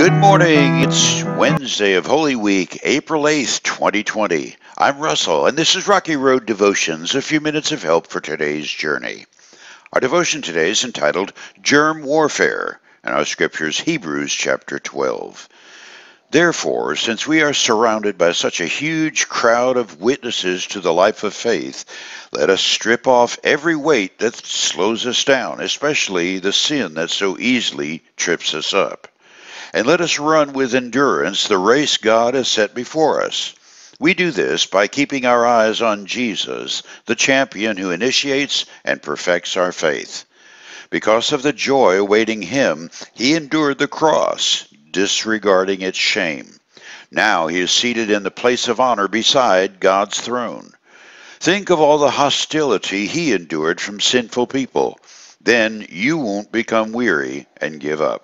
Good morning. It's Wednesday of Holy Week, April 8th, 2020. I'm Russell, and this is Rocky Road Devotions, a few minutes of help for today's journey. Our devotion today is entitled Germ Warfare, and our scripture is Hebrews chapter 12. Therefore, since we are surrounded by such a huge crowd of witnesses to the life of faith, let us strip off every weight that slows us down, especially the sin that so easily trips us up. And let us run with endurance the race God has set before us. We do this by keeping our eyes on Jesus, the champion who initiates and perfects our faith. Because of the joy awaiting him, he endured the cross, disregarding its shame. Now he is seated in the place of honor beside God's throne. Think of all the hostility he endured from sinful people. Then you won't become weary and give up.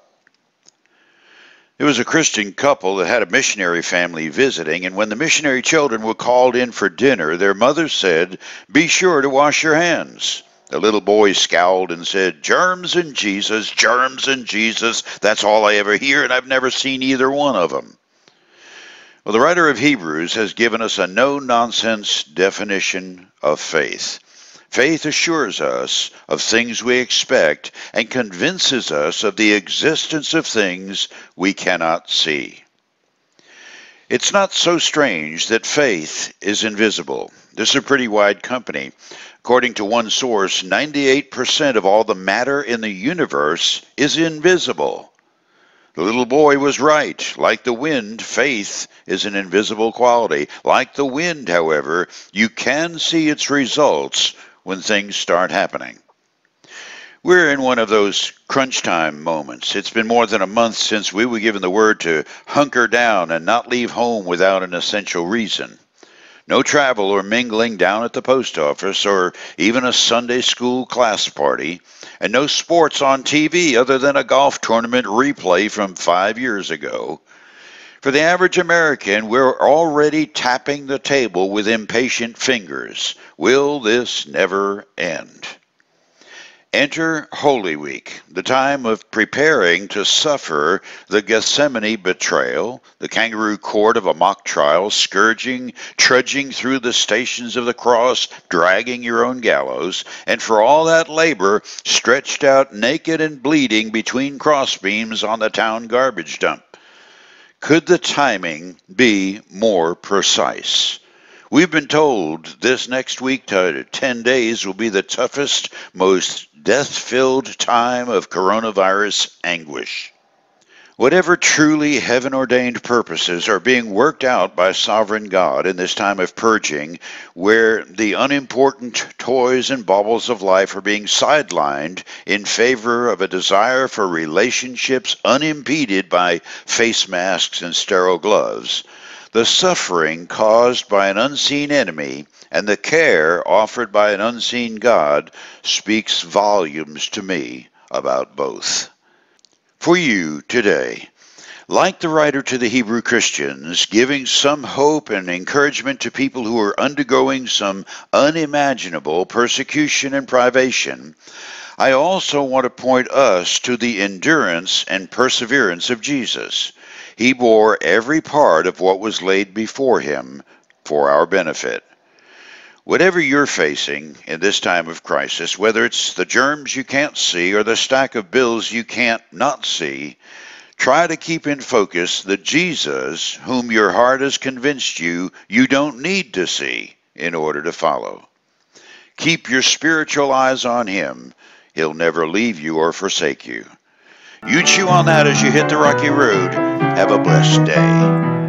There was a Christian couple that had a missionary family visiting, and when the missionary children were called in for dinner, their mother said, "Be sure to wash your hands." The little boy scowled and said, germs and Jesus, that's all I ever hear, and I've never seen either one of them." Well, the writer of Hebrews has given us a no-nonsense definition of faith. Faith assures us of things we expect and convinces us of the existence of things we cannot see. It's not so strange that faith is invisible. This is a pretty wide company. According to one source, 98% of all the matter in the universe is invisible. The little boy was right. Like the wind, faith is an invisible quality. Like the wind, however, you can see its results when things start happening. We're in one of those crunch time moments. It's been more than a month since we were given the word to hunker down and not leave home without an essential reason. No travel or mingling down at the post office or even a Sunday school class party, and no sports on TV other than a golf tournament replay from 5 years ago. For the average American, we're already tapping the table with impatient fingers. Will this never end? Enter Holy Week, the time of preparing to suffer the Gethsemane betrayal, the kangaroo court of a mock trial, scourging, trudging through the stations of the cross, dragging your own gallows, and for all that labor, stretched out naked and bleeding between crossbeams on the town garbage dump. Could the timing be more precise? We've been told this next week to 10 days will be the toughest, most death-filled time of coronavirus anguish. Whatever truly heaven-ordained purposes are being worked out by sovereign God in this time of purging, where the unimportant toys and baubles of life are being sidelined in favor of a desire for relationships unimpeded by face masks and sterile gloves, the suffering caused by an unseen enemy and the care offered by an unseen God speaks volumes to me about both. For you today, like the writer to the Hebrew Christians, giving some hope and encouragement to people who are undergoing some unimaginable persecution and privation, I also want to point us to the endurance and perseverance of Jesus. He bore every part of what was laid before him for our benefit. Whatever you're facing in this time of crisis, whether it's the germs you can't see or the stack of bills you can't not see, try to keep in focus the Jesus whom your heart has convinced you you don't need to see in order to follow. Keep your spiritual eyes on him. He'll never leave you or forsake you. You chew on that as you hit the rocky road. Have a blessed day.